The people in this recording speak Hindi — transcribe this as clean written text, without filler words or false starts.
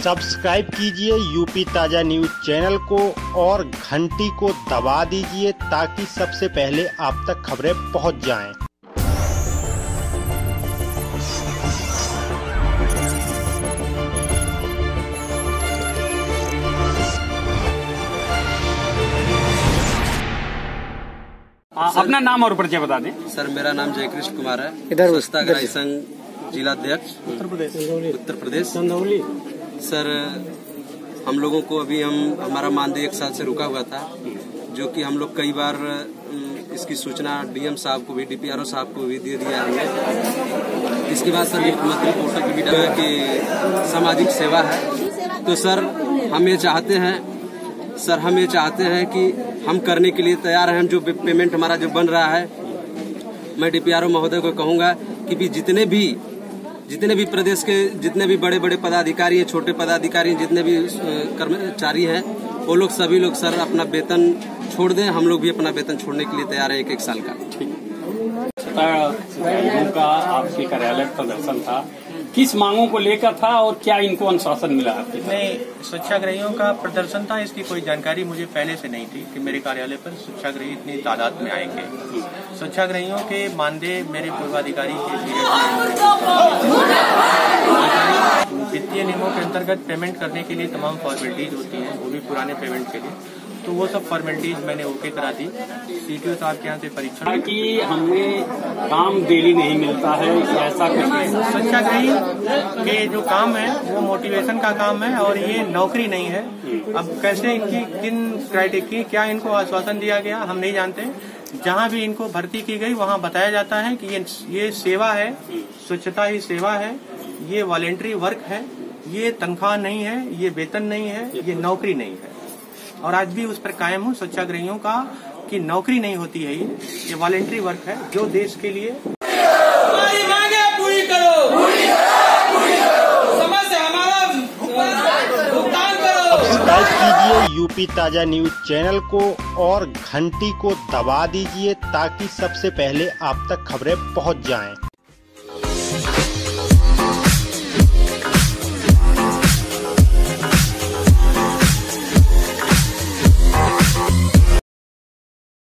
सब्सक्राइब कीजिए यूपी ताज़ा न्यूज़ चैनल को और घंटी को दबा दीजिए ताकि सबसे पहले आप तक खबरें पहुंच जाएं। अपना नाम और परिचय बता दें। सर, मेरा नाम जयकृष्ण कुमार है, स्वच्छताग्रही संघ जिलाध्यक्ष उत्तर प्रदेश। सर, हम लोगों को अभी हमारा मानदेय 1 साल से रुका हुआ था, जो कि हम लोग कई बार इसकी सूचना डीएम साहब को भी, डीपीआरओ साहब को भी दे दिया हमने। इसके बाद सर मुख्यमंत्री पोर्टल की भी कि सामाजिक सेवा है, तो सर हम ये चाहते हैं कि हम करने के लिए तैयार हैं। जो पेमेंट हमारा जो बन रहा है, मैं डीपीआरओ महोदय को कहूंगा कि भी जितने भी प्रदेश के जितने भी बड़े बड़े पदाधिकारी हैं, छोटे पदाधिकारी, जितने भी कर्मचारी हैं, वो लोग सभी लोग सर अपना वेतन छोड़ दें। हम लोग भी अपना वेतन छोड़ने के लिए तैयार है 1-1 साल का। का आपके कार्यालय प्रदर्शन था, किस मांगों को लेकर था और क्या इनको अनुशासन मिला आपके? नहीं, स्वच्छाग्रहियों का प्रदर्शन था, इसकी कोई जानकारी मुझे पहले से नहीं थी कि मेरे कार्यालय पर स्वच्छाग्रही इतनी तादाद में आएंगे। स्वच्छाग्रहियों के मानदेय मेरे पूर्वाधिकारी के वित्तीय नियमों के अंतर्गत पेमेंट करने के लिए तमाम फॉर्मेलिटीज होती हैं, वो भी पुराने पेमेंट के लिए, तो वो सब फॉर्मेलिटीज मैंने ओके करा दी। सीटीओ साहब के यहाँ से परीक्षण कि हमें काम डेली नहीं मिलता है, ऐसा कुछ। स्वच्छाग्रही के जो काम है वो मोटिवेशन का काम है और ये नौकरी नहीं है। अब कैसे इनकी किन क्राइटेरिया क्या इनको आश्वासन दिया गया हम नहीं जानते। जहाँ भी इनको भर्ती की गई वहाँ बताया जाता है कि ये सेवा है, स्वच्छता ही सेवा है, ये वॉलेंट्री वर्क है, ये तनख्वाह नहीं है, ये वेतन नहीं है, ये नौकरी नहीं है। और आज भी उस पर कायम हूँ स्वच्छाग्रहियों का कि नौकरी नहीं होती है, ये वॉलेंट्री वर्क है जो देश के लिए। हमारी मांगे पूरी करो, समय से हमारा भुगतान करो। सब्सक्राइब कीजिए यूपी ताज़ा न्यूज़ चैनल को और घंटी को दबा दीजिए ताकि सबसे पहले आप तक खबरें पहुंच जाएं।